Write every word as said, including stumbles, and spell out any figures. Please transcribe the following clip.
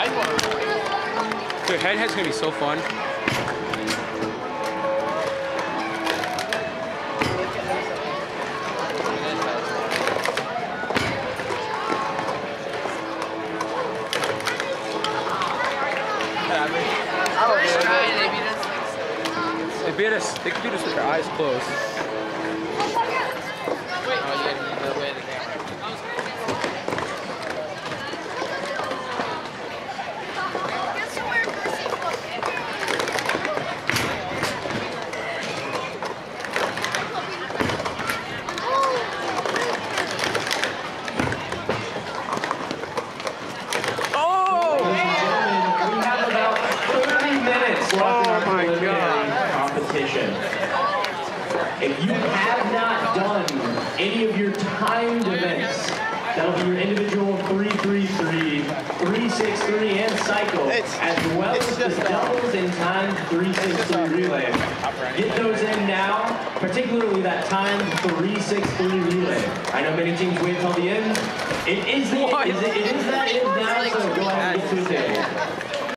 Dude, head-to-head's gonna be so fun. They beat us. They beat us with their eyes closed. If you have not done any of your timed events, that'll be your individual three three three, three six three, and cycle, it's, as well as the doubles and timed three six three relay. Get those in now, particularly that timed three six three relay. I know many teams wait until the end. It is the, it is, it is that end now, so go ahead.